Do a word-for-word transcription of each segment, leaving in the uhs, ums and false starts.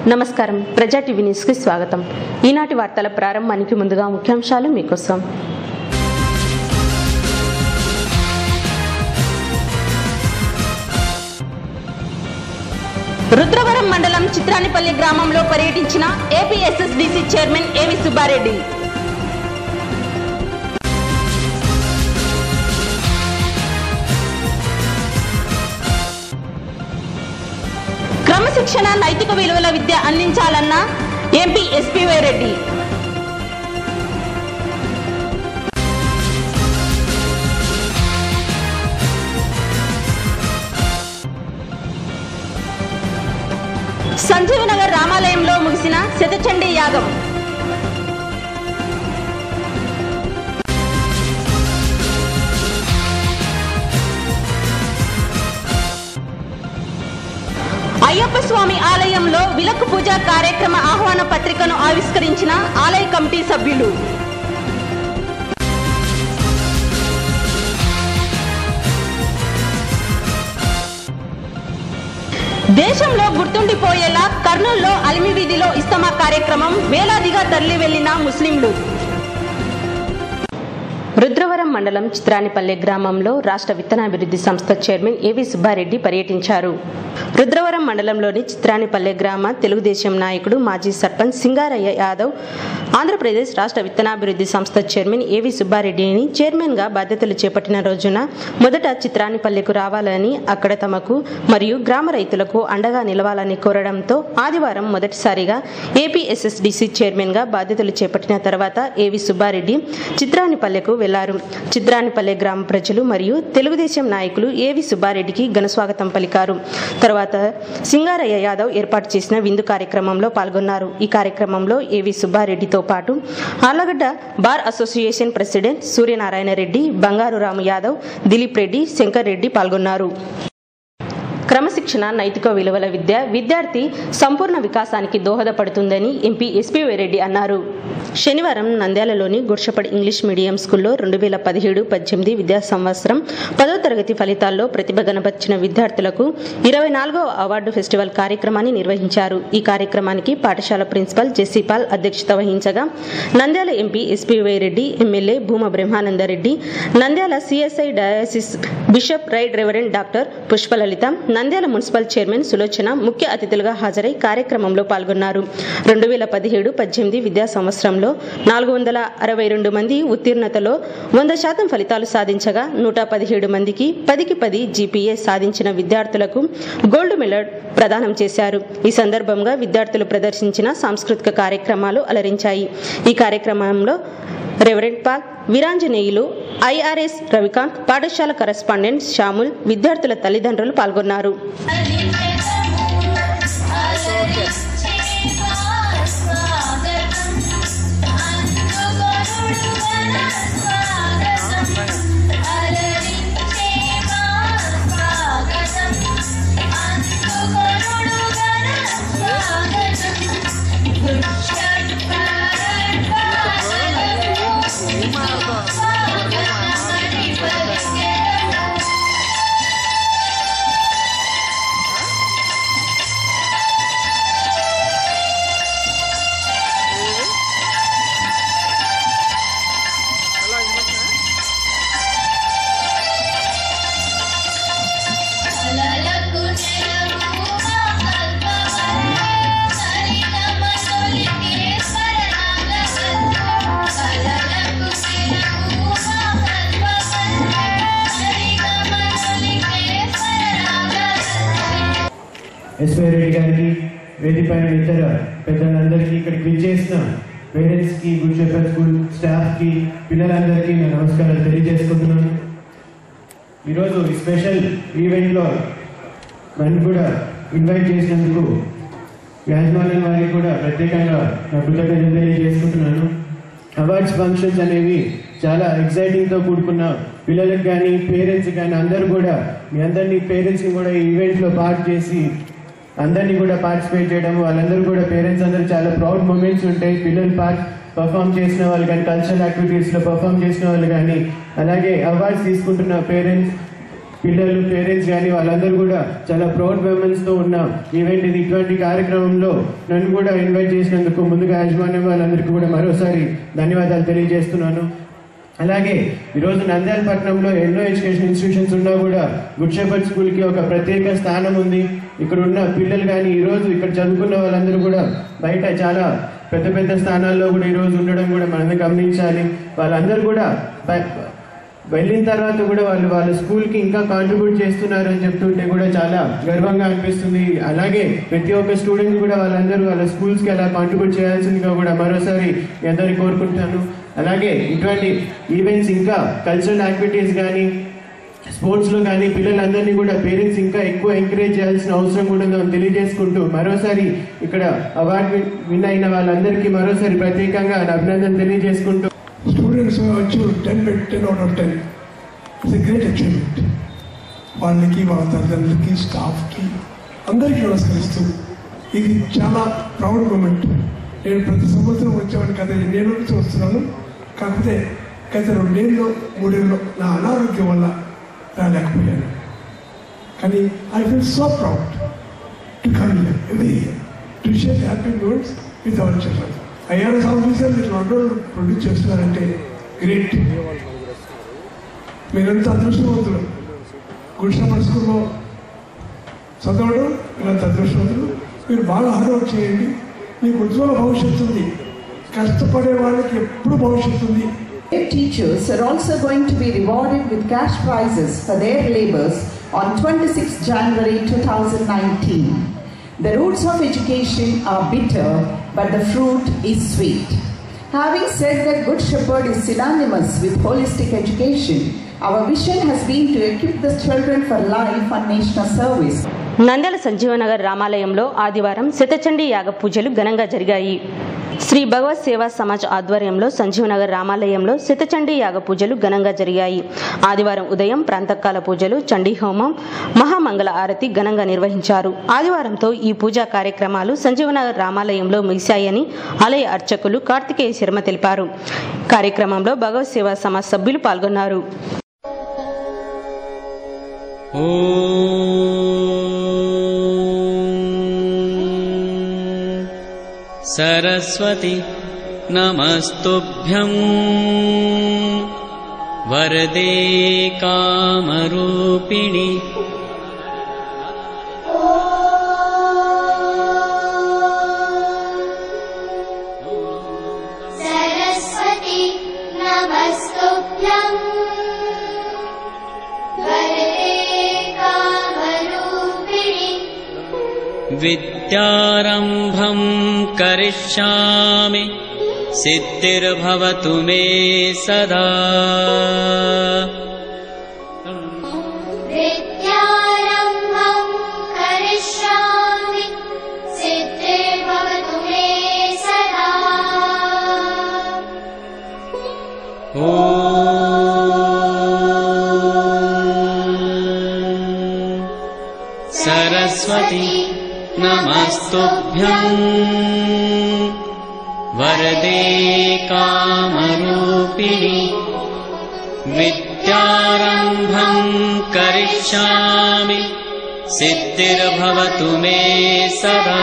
నమస్కారం ప్రజా TV news కి స్వాగతం। ఈనాటి వార్తల ప్రారంభానికి ముందుగా ముఖ్యాంశాలు మీకోసం। రుద్రవరం మండలం చిత్రానిపల్లి గ్రామంలో పర్యటించిన ఏపీఎస్ఎస్డీసీ చైర్మన్ ఏవి సుబ్బారెడ్డి। క్రమశిక్షణ నైతిక విలువల విద్య అందించాలన్న ఎంపీ ఎస్పీవై రెడ్డి। సంజీవనగర్ రామాలయంలో ముగిసిన శతచండీ యాగం। అయ్యప్ప స్వామి ఆలయంలో విలక్కు పూజ కార్యక్రమ ఆహ్వాన పత్రికను ఆవిష్కరించిన ఆలయ కమిటీ సభ్యులు। దేశంలో గుర్తుండిపోయేలా కర్నూలులో అలిమి వీధిలో ఇస్తమా కార్యక్రమం వేలాదిగా తరలి వెళ్లిన ముస్లింలు। రుద్రవరం మండలం చిత్రానిపల్లి గ్రామంలో రాష్ట్ర విత్తనాభివృద్ధి సంస్థ చైర్మన్ ఏవి సుబ్బారెడ్డి పర్యటించారు। రుద్రవరం మండలంలోని చిత్రానిపల్లి గ్రామ తెలుగుదేశం నాయకుడు మాజీ సర్పంచ్ సింగారయ్య యాదవ్ ఆంధ్రప్రదేశ్ రాష్ట్ర విత్తనాభివృద్ధి సంస్థ చైర్మన్ ఏవి సుబ్బారెడ్డిని చైర్మన్ గా బాధ్యతలు చేపట్టిన రోజున మొదట చిత్రానిపల్లికు రావాలని, అక్కడ తమకు మరియు గ్రామ రైతులకు అండగా నిలవాలని కోరడంతో ఆదివారం మొదటిసారిగా ఏపీఎస్ఎస్డీసీ చైర్మన్ గా బాధ్యతలు చేపట్టిన తర్వాత ఏవి సుబ్బారెడ్డి చిత్రానిపల్లెకు వెళ్లారు। చిత్రానిపల్లె గ్రామ ప్రజలు మరియు తెలుగుదేశం నాయకులు ఏవి సుబ్బారెడ్డికి ఘనస్వాగతం పలికారు। తర్వాత సింగారయ్య యాదవ్ ఏర్పాటు చేసిన విందు కార్యక్రమంలో పాల్గొన్నారు। ఈ కార్యక్రమంలో ఏవి సుబ్బారెడ్డితో పాటు Allagadda bar association president Suryanarayana Reddy, Bangaru Ramu Yadav, Dilip Reddy, Shankar Reddy పాల్గొన్నారు। క్రమశిక్షణ నైతిక విలువల విద్య విద్యార్థి సంపూర్ణ వికాసానికి దోహదపడుతుందని ఎంపీ ఎస్పీవై రెడ్డి అన్నారు। శనివారం నంద్యాలలోని గుర్షపడి ఇంగ్లీష్ మీడియం స్కూల్లో రెండు వేల పదిహేడు పద్దెనిమిది విద్యా సంవత్సరం పదో తరగతి ఫలితాల్లో ప్రతిభ కనబర్చిన విద్యార్థులకు ఇరవై నాలుగవ అవార్డు ఫెస్టివల్ కార్యక్రమాన్ని నిర్వహించారు। ఈ కార్యక్రమానికి పాఠశాల ప్రిన్సిపల్ జెసిపాల్ అధ్యక్షత వహించగా Nandyal MP SPY Reddy, MLA Bhuma Brahmananda Reddy, Nandyal CSI diocese bishop right reverend doctor Pushpalalitha, Nandyal municipal chairman Sulochana ముఖ్య అతిథులుగా హాజరై కార్యక్రమంలో పాల్గొన్నారు। రెండు వేల పదిహేడు పద్దెనిమిది విద్యా సంవత్సరంలో నాలుగు వందల అరవై రెండు మంది ఉత్తీర్ణతలో వంద శాతం ఫలితాలు సాధించగా నూట పదిహేడు మందికి పదికి పది జీపీఏ సాధించిన విద్యార్థులకు గోల్డ్ మెడల్ ప్రదానం చేశారు। ఈ సందర్భంగా విద్యార్థులు ప్రదర్శించిన సాంస్కృతిక కార్యక్రమాలు అలరించాయి। ఈ కార్యక్రమంలో reverend Paul, Veeranjaneyulu, IRS Ravikanth, పాఠశాల కరెస్పాండెంట్ శ్యాముల్, విద్యార్థుల తల్లిదండ్రులు పాల్గొన్నారు। ఎస్వై రెడ్డి గారికి, వేదికపైన ఇతర పెద్దలందరికీ, ఇక్కడికి విచ్చేసిన పేరెంట్స్కి, గుడ్ షెఫర్డ్ స్కూల్ స్టాఫ్కి, పిల్లలందరికీ నేను నమస్కారాలు తెలియజేసుకుంటున్నాను। ఈరోజు ఈ స్పెషల్ ఈవెంట్లో నన్ను కూడా ఇన్వైట్ చేసినందుకు యాజమాన్యం వారికి కూడా ప్రత్యేకంగా నా కృతజ్ఞతలు తెలియజేసుకుంటున్నాను। అవార్డ్స్ ఫంక్షన్స్ అనేవి చాలా ఎక్సైటింగ్తో కూడుకున్న పిల్లలకు కానీ పేరెంట్స్ కానీ అందరూ కూడా మీ అందరినీ పేరెంట్స్ని కూడా ఈ ఈవెంట్లో పార్ట్ చేసి అందరినీ కూడా పార్టిసిపేట్ చేయడం, వాళ్ళందరూ కూడా పేరెంట్స్ అందరూ చాలా ప్రౌడ్ మూమెంట్స్ ఉంటాయి। పిల్లలు పార్ట్ పర్ఫామ్ చేసిన వాళ్ళు కానీ, కల్చరల్ యాక్టివిటీస్లో పర్ఫామ్ చేసిన వాళ్ళు కానీ, అలాగే అవార్డ్స్ తీసుకుంటున్న పేరెంట్స్ పిల్లలు పేరెంట్స్ కానీ వాళ్ళందరూ కూడా చాలా ప్రౌడ్ మూమెంట్స్తో ఉన్న ఈవెంట్ ఇది. ఇటువంటి కార్యక్రమంలో నన్ను కూడా ఇన్వైట్ చేసినందుకు ముందుగా యాజమాన్యం వాళ్ళందరికీ కూడా మరోసారి ధన్యవాదాలు తెలియజేస్తున్నాను. అలాగే ఈరోజు నంద్యాల పట్టణంలో ఎన్నో ఎడ్యుకేషన్ ఇన్స్టిట్యూషన్స్ ఉన్నా కూడా గుడ్ షెపర్డ్ స్కూల్కి ఒక ప్రత్యేక స్థానం ఉంది. ఇక్కడ ఉన్న పిల్లలు కానీ ఈరోజు ఇక్కడ చదువుకున్న వాళ్ళందరూ కూడా బయట చాలా పెద్ద పెద్ద స్థానాల్లో కూడా ఈరోజు ఉండడం కూడా మనం గమనించాలి. వాళ్ళందరూ కూడా వెళ్ళిన తర్వాత కూడా వాళ్ళు వాళ్ళ స్కూల్కి ఇంకా కాంట్రిబ్యూట్ చేస్తున్నారని చెప్తుంటే కూడా చాలా గర్వంగా అనిపిస్తుంది. అలాగే ప్రతి ఒక్క స్టూడెంట్ కూడా వాళ్ళందరూ వాళ్ళ స్కూల్స్కి అలా కాంట్రిబ్యూట్ చేయాల్సిందిగా కూడా మరోసారి మీ అందరినీ కోరుకుంటాను. అలాగే ఇటువంటి ఈవెంట్స్ ఇంకా కల్చరల్ యాక్టివిటీస్ కానీ స్పోర్ట్స్లో కానీ పిల్లలందరినీ కూడా పేరెంట్స్ ఇంకా ఎక్కువ ఎంకరేజ్ చేయాల్సిన అవసరం కూడా ఉందని తెలియజేసుకుంటూ మరోసారి ఇక్కడ అవార్డు విన్ అయిన వాళ్ళందరికీ మరోసారి ప్రత్యేకంగా అభినందన తెలియజేసుకుంటూ students achieve ten ten out of ten it's a great achievement. వాళ్ళకి వాళ్ళ తల్లిదండ్రులకి స్టాఫ్కి అందరికీ నమస్కరిస్తూ ఇది చాలా ప్రౌడ్ మూమెంట్. నేను ప్రతి సంవత్సరం వచ్చేవాడిని కదా, నేను నుంచి వస్తున్నాను. కాకపోతే గత రెండేళ్ళు మూడేళ్ళు నా అనారోగ్యం వల్ల రాలేకపోయాను. కానీ I feel so proud to come here every year to share happy moments with our children. IRS officer మీరు రెండు రోజులు ప్రొడ్యూస్ చేస్తున్నారంటే గ్రేట్. మీరంతా అదృష్టవంతులు. గుడ్ షెపర్డ్ స్కూల్లో చదవడం మీరంతా అదృష్టవంతులు. మీరు బాగా హార్డ్ వర్క్ చేయండి, మీకు ఉజ్వల భవిష్యత్తు ఉంది. కష్టపడే వాళ్ళకి ఎప్పుడు భవిష్యత్తు ఉంది. Teachers are also going to be rewarded with cash prizes for their labors on twenty-sixth January two thousand nineteen. The roots of education are bitter, but the fruit is sweet. Having said that Good Shepherd is synonymous with holistic education, our vision has been to equip the children for life and national service. Nandyal Sanjeevanagar రామాలయంలో ఆదివారం శతచండీ యాగ పూజలు ఘనంగా జరిగాయి. శ్రీ భగవత్ సేవా సమాజ్ ఆధ్వర్యంలో సంజీవనగర్ రామాలయంలో శతచండీ యాగ పూజలు ఘనంగా జరిగాయి. ఆదివారం ఉదయం ప్రాంతకాల పూజలు, చండీ హోమం, మహామంగళ ఆరతి ఘనంగా నిర్వహించారు. ఆదివారంతో ఈ పూజా కార్యక్రమాలు సంజీవనగర్ రామాలయంలో ముగిశాయని ఆలయ అర్చకులు కార్తికేయ శర్మ తెలిపారు. కార్యక్రమంలో భగవత్ సేవా సమాజ్ సభ్యులు పాల్గొన్నారు. सरस्वती नमस्तुभ्यं वरदे कामरूपिणि सरस्वती नमस्तुभ्यं वरदे कामरूपिणि विद्यारम्भं करिष्यामि सिद्धिर्भवतु मे सदा। विद्यारम्भं करिष्यामि सिद्धिर्भवतु मे सदा। ॐ सरस्वती नमस्तुभ्यं वरदे कामरूपिणि विद्यारम्भं करिष्यामि सिद्धिर्भवतु मे सदा।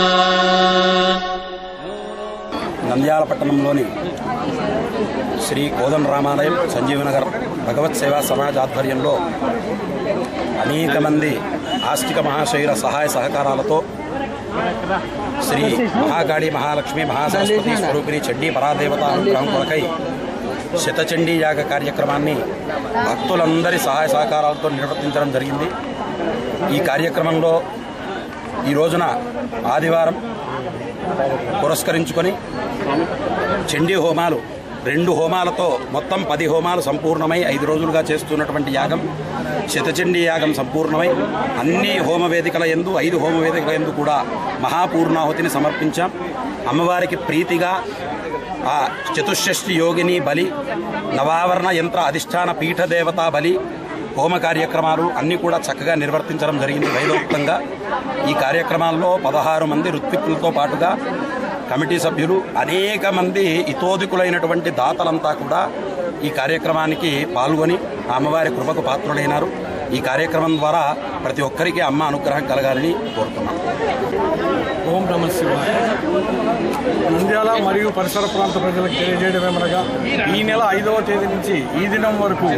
నంద్యాల పట్టణంలోని శ్రీ కోదండ రామాలయం సంజీవనగర్ భగవత్ సేవా సమాజ్ ఆధ్వర్యంలో అనేక మంది ఆస్తిక మహాశైల సహాయ సహకారాలతో శ్రీ మహాకాళి మహాలక్ష్మి మహాసరస్వతి స్వరూపిణి చండీ పరాదేవత అనుగ్రహం కొరకై శతచండీ యాగ కార్యక్రమాన్ని భక్తులందరి సహాయ సహకారాలతో నిర్వర్తించడం జరిగింది. ఈ కార్యక్రమంలో ఈ రోజున ఆదివారం పురస్కరించుకొని చండీ హోమాలు రెండు హోమాలతో మొత్తం పది హోమాలు సంపూర్ణమై ఐదు రోజులుగా చేస్తున్నటువంటి యాగం శతచండీ యాగం సంపూర్ణమై అన్ని హోమ వేదికల యందు ఐదు హోమ వేదికల యందు కూడా మహాపూర్ణాహుతిని సమర్పించాం. అమ్మవారికి ప్రీతిగా ఆ చతుషష్ఠి యోగిని బలి, నవావరణ యంత్ర అధిష్టాన పీఠ దేవతా బలి హోమ కార్యక్రమాలు అన్నీ కూడా చక్కగా నిర్వర్తించడం జరిగింది వైదోక్తంగా. ఈ కార్యక్రమాల్లో పదహారు మంది ఋత్విక్కులతో పాటుగా కమిటీ సభ్యులు అనేక మంది ఇతోదికులైనటువంటి దాతలంతా కూడా ఈ కార్యక్రమానికి పాల్గొని అమ్మవారి కృపకు పాత్రులైనారు. ఈ కార్యక్రమం ద్వారా ప్రతి ఒక్కరికి అమ్మ అనుగ్రహం కలగాలని కోరుతున్నాం. ఓం నమః శివాయ. నంద్యాల మరియు పరిసర ప్రాంత ప్రజలకు తెలియజేయడం ఏమనగా ఈ నెల ఐదవ తేదీ నుంచి ఈ దినం వరకు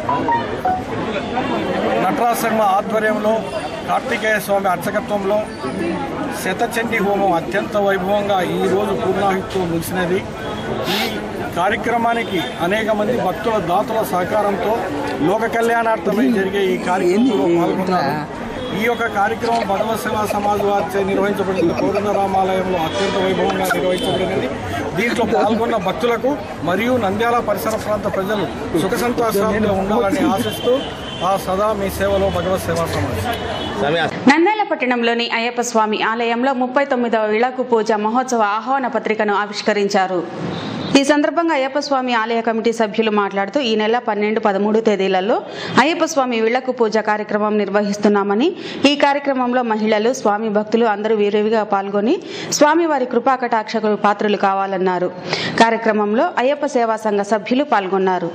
నటరాజ శర్మ ఆధ్వర్యంలో కార్తికేయ స్వామి అర్చకత్వంలో శతచండీ హోమం అత్యంత వైభవంగా ఈరోజు పూర్ణాహితో ముగిసినది. ఈ కార్యక్రమానికి అనేక మంది భక్తుల దాతల సహకారంతో లోక కళ్యాణార్థమై జరిగే ఈ కార్యక్రమంలో పాల్గొన్నారు. ఈ యొక్క కార్యక్రమం భగవత్ సేవా సమాజ్ వారిచే నిర్వహించబడింది. కోదండరామాలయంలో అత్యంత వైభవంగా నిర్వహించబడినది. దీంట్లో పాల్గొన్న భక్తులకు మరియు నంద్యాల పరిసర ప్రాంత ప్రజలు సుఖ సంతోషాలతో ఉండాలని ఆశిస్తూ ఆ సదా మీ సేవలో భగవత్ సేవా సమాజ్. నంద్యాల పట్టణంలోని అయ్యప్ప స్వామి ఆలయంలో ముప్పై తొమ్మిదవ విళకు పూజ మహోత్సవ ఆహ్వాన పత్రికను ఆవిష్కరించారు. ఈ సందర్భంగా అయ్యప్ప స్వామి ఆలయ కమిటీ సభ్యులు మాట్లాడుతూ ఈ నెల పన్నెండు పదమూడు తేదీలలో అయ్యప్ప స్వామి విళకు పూజ కార్యక్రమం నిర్వహిస్తున్నామని, ఈ కార్యక్రమంలో మహిళలు, స్వామి భక్తులు అందరూ విరివిగా పాల్గొని స్వామివారి కృపా కటాక్షకు పాత్రలు కావాలన్నారు. కార్యక్రమంలో అయ్యప్ప సేవా సంఘ సభ్యులు పాల్గొన్నారు.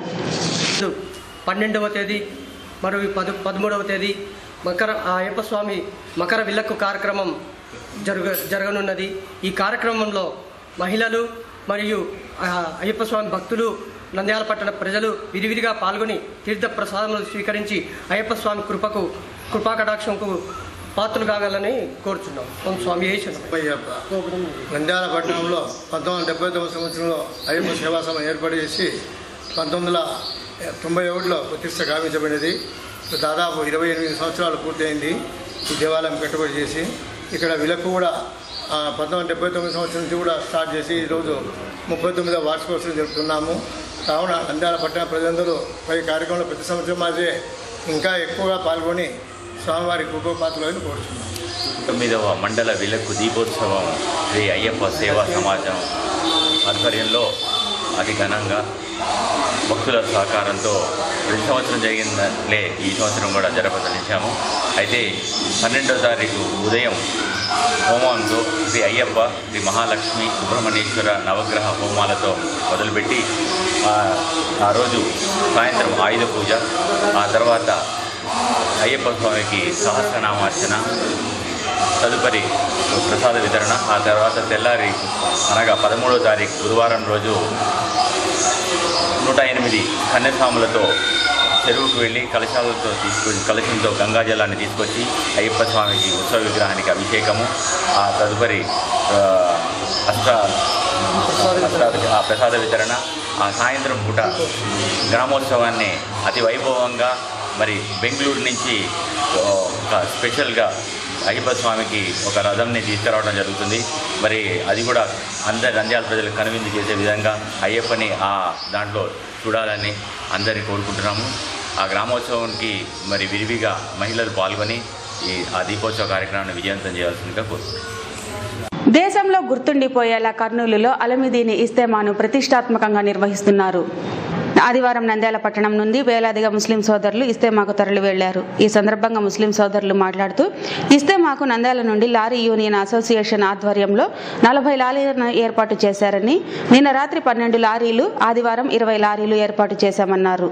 పన్నెండవ తేదీ మరియు పద పదమూడవ తేదీ మకర అయ్యప్ప స్వామి మకర విళక్కు కార్యక్రమం జరుగ జరగనున్నది. ఈ కార్యక్రమంలో మహిళలు మరియు అయ్యప్ప స్వామి భక్తులు, నంద్యాల పట్టణ ప్రజలు విరివిరిగా పాల్గొని తీర్థ ప్రసాదములు స్వీకరించి అయ్యప్ప స్వామి కృపకు కృపా కటాక్షంకు పాత్రలు కాగలని కోరుచున్నాం. స్వామి నంద్యాల పట్టణంలో పంతొమ్మిది వందల డెబ్బై తొమ్మిది సంవత్సరంలో అయ్యప్ప సేవా సభ ఏర్పాటు చేసి పంతొమ్మిది వందల తొంభై ఒకటిలో ప్రతిష్ట గావించబడినది. దాదాపు ఇరవై ఎనిమిది సంవత్సరాలు పూర్తయింది ఈ దేవాలయం పెట్టుబడి చేసి. ఇక్కడ విలకు కూడా పంతొమ్మిది వందల డెబ్బై తొమ్మిది సంవత్సరం నుంచి కూడా స్టార్ట్ చేసి ఈరోజు ముప్పై తొమ్మిదవ వార్షికోత్సవం జరుపుతున్నాము. కావున నంద్యాల పట్టణ ప్రజలందరూ పై కార్యక్రమంలో ప్రతి సంవత్సరం అదే ఇంకా ఎక్కువగా పాల్గొని స్వామివారి కృపాపాత్రలను కోరుతున్నాం. తొమ్మిదవ మండల విలకు దీపోత్సవం శ్రీ అయ్యప్ప సేవా సమాజం ఆధ్వర్యంలో అతి ఘనంగా భక్తుల సహకారంతో ప్రతి సంవత్సరం జరిగినట్లే ఈ సంవత్సరం కూడా జరపదలించాము. అయితే పన్నెండవ తారీఖు ఉదయం హోమంతో శ్రీ అయ్యప్ప, శ్రీ మహాలక్ష్మి, సుబ్రహ్మణ్యేశ్వర నవగ్రహ హోమాలతో మొదలుపెట్టి ఆ రోజు సాయంత్రం ఆయుధ పూజ, ఆ తర్వాత అయ్యప్ప స్వామికి సహస్రనామార్చన, తదుపరి ప్రసాద వితరణ, ఆ తర్వాత తెల్లారి అనగా పదమూడవ తారీఖు బుధవారం రోజు నూట ఎనిమిది కన్యస్వాములతో చెరువుకు వెళ్ళి కలశాలతో తీసుకొచ్చి కలశంతో గంగాజలాన్ని తీసుకొచ్చి అయ్యప్ప స్వామికి ఉత్సవ విగ్రహానికి అభిషేకము, ఆ తదుపరి అష్ట ప్రసాద వితరణ, ఆ సాయంత్రం పూట గ్రామోత్సవాన్ని అతి వైభవంగా మరి బెంగళూరు నుంచి ఒక స్పెషల్గా అయ్యప్ప స్వామికి ఒక రథంని తీసుకురావడం జరుగుతుంది. మరి అది కూడా అందరి నంద్యాల ప్రజలకు కనువిందు చేసే విధంగా అయ్యప్పని ఆ దాంట్లో చూడాలని అందరినీ కోరుకుంటున్నాము. ఆ గ్రామోత్సవానికి మరి విరివిగా మహిళలు పాల్గొని ఈ ఆ దీపోత్సవ కార్యక్రమాన్ని విజయవంతం చేయాల్సిందిగా కోరుకుంటున్నాం. దేశంలో గుర్తుండిపోయేలా కర్నూలులో అలమిదీని ఇస్తేమాను ప్రతిష్టాత్మకంగా నిర్వహిస్తున్నారు. ఆదివారం నంద్యాల పట్టణం నుండి వేలాదిగా ముస్లిం సోదరులు ఇస్తేమాకు తరలి వెళ్లారు. ఈ సందర్భంగా ముస్లిం సోదరులు మాట్లాడుతూ ఇస్తేమాకు నంద్యాల నుండి లారీ యూనియన్ అసోసియేషన్ ఆధ్వర్యంలో నలభై లారీలను ఏర్పాటు చేశారని, నిన్న రాత్రి పన్నెండు లారీలు, ఆదివారం ఇరవై లారీలు ఏర్పాటు చేశామన్నారు.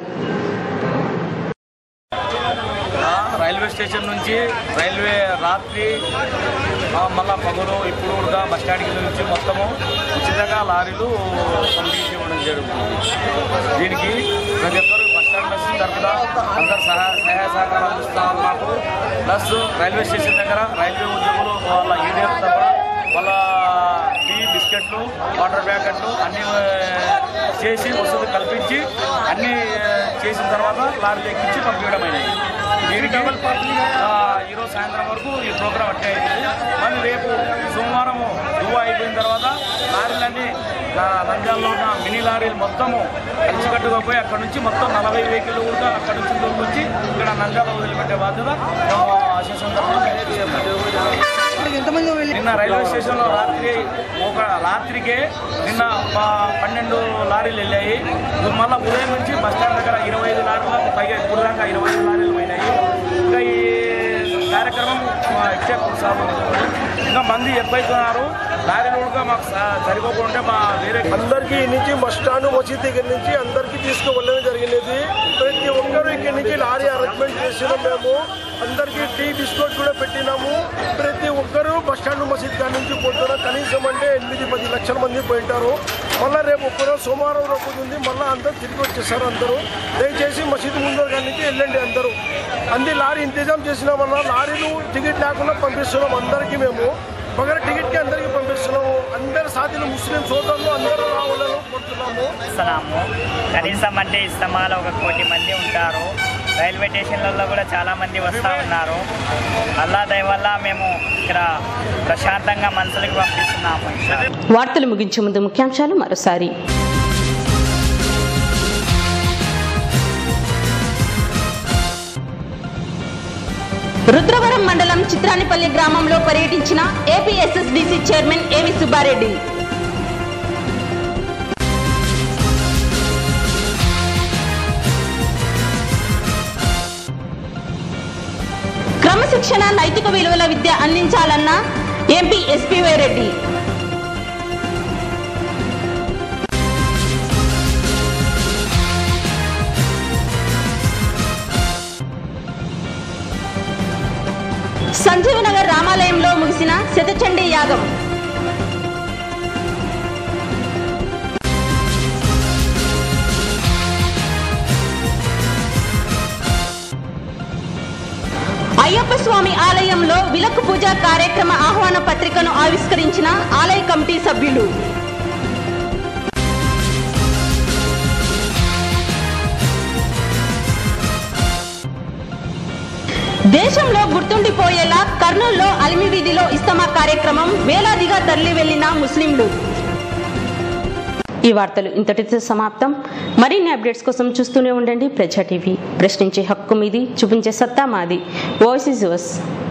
రైల్వే స్టేషన్ నుంచి రైల్వే రాత్రి మళ్ళా పగలు ఇప్పుడు కూడా బస్ స్టాండ్కి నుంచి మొత్తము ఉచితంగా లారీలు పంపించి ఇవ్వడం జరుగుతుంది. దీనికి ప్రతి ఒక్కరు బస్ స్టాండ్ బస్సు తరఫున అందరు సహాయ సహాయ సహకారాలు అందిస్తున్నారు మాకు. ప్లస్ రైల్వే స్టేషన్ దగ్గర రైల్వే ఉద్యోగులు వాళ్ళ యూనియన్ తరఫున వాళ్ళ టీ బిస్కెట్లు, వాటర్ ప్యాకెట్లు అన్నీ చేసి వసతి కల్పించి అన్నీ చేసిన తర్వాత లారీలు ఎక్కించి పంపించడం అయినది. దీనికి ఈరోజు సాయంత్రం వరకు ఈ ప్రోగ్రాం అట్టే అవుతుంది. మరి రేపు సోమవారము దువ్వా అయిపోయిన తర్వాత లారీలన్నీ నంద్యాలలో ఉన్న మినీ లారీలు మొత్తము కలిసికట్టుగా పోయి అక్కడ నుంచి మొత్తం నలభై వెహికల్ కూడా అక్కడ నుంచి వచ్చి ఇక్కడ నంద్యాల వదిలిపెట్టే బాధ్యత నిన్న రైల్వే స్టేషన్లో రాత్రి ఒక రాత్రికే నిన్న పన్నెండు లారీలు వెళ్ళాయి. మళ్ళీ ఉదయం నుంచి బస్ స్టాండ్ దగ్గర ఇరవై ఐదు లారీలు పైగా ఇప్పుడు దాకా ఇరవై ఐదు లారీలు పోయినాయి. ఇంకా ఈ కార్యక్రమం ఇచ్చే కొనసాగుతుంది. ఇంకా మంది ఎక్కువైతున్నారు. లారీలు కూడా మాకు సరిపోకుండా మా వేరే అందరికీ నుంచి బస్ స్టాండ్ మసీద్ దగ్గర నుంచి అందరికీ తీసుకువెళ్ళడం జరిగినది. ప్రతి ఒక్కరూ ఇక్కడ నుంచి లారీ అరేంజ్మెంట్ చేసినాం మేము. అందరికీ టీ బిస్కెట్ కూడా పెట్టినాము. ప్రతి ఒక్కరూ బస్ స్టాండ్ మసీద్ కాడి నుంచి పోతున్న కనీసం అంటే ఎనిమిది పది లక్షల మంది పోయింటారు. మళ్ళీ రేపు ఒక్కరోజు సోమవారం రోజు ఉంది, మళ్ళీ అందరూ తిరిగి వచ్చేస్తారు. అందరూ దయచేసి మసీదు ముందు కాడి నుంచి వెళ్ళండి అందరూ. అన్ని లారీ ఇంతజాం చేసినామన్నా లారీలు టికెట్ లేకుండా పంపిస్తున్నాం అందరికీ. మేము బగర టికెట్కి అందరికీ పంపిస్తున్నాము. అందరు సాధ్యులు ముస్లిం సోదరులు అందరూ రావాలని కోరుతున్నాము. ఇస్తున్నాము కనీసం అంటే ఇస్తమాలో ఒక కోటి మంది ఉంటారు. రైల్వే స్టేషన్లలో కూడా చాలా మంది వస్తూ ఉన్నారు. అల్లా దయ వల్ల మేము ఇక్కడ ప్రశాంతంగా మనుషులకు పంపిస్తున్నాము. వార్తలు ముగించే ముందు ముఖ్యాంశాలు మరోసారి. రుద్రవరం మండలం చిత్రానిపల్లి గ్రామంలో పర్యటించిన ఏపీఎస్ఎస్డిసి చైర్మన్ ఏవి సుబ్బారెడ్డి. క్రమశిక్షణ నైతిక విలువల విద్య అందించాలన్న ఎంపీ ఎస్పీవై రెడ్డి. సంజీవనగర్ రామాలయంలో ముగిసిన శతచండీ యాగం. అయ్యప్ప స్వామి ఆలయంలో విలక్కు పూజ కార్యక్రమ ఆహ్వాన పత్రికను ఆవిష్కరించిన ఆలయ కమిటీ సభ్యులు. దేశంలో గుర్తుండిపోయేలా కర్నూలులో అలిమి వీధిలో ఇస్తమా కార్యక్రమం, వేలాదిగా తరలి వెళ్లిన ముస్లింలు. ఈ వార్తలు ఇంతటితో సమాప్తం. మరిన్ని అప్డేట్స్ కోసం చూస్తూనే ఉండండి ప్రజా టీవీ. ప్రశ్నించే హక్కు మీది, చూపించే సత్తా మాది. Voice is yours.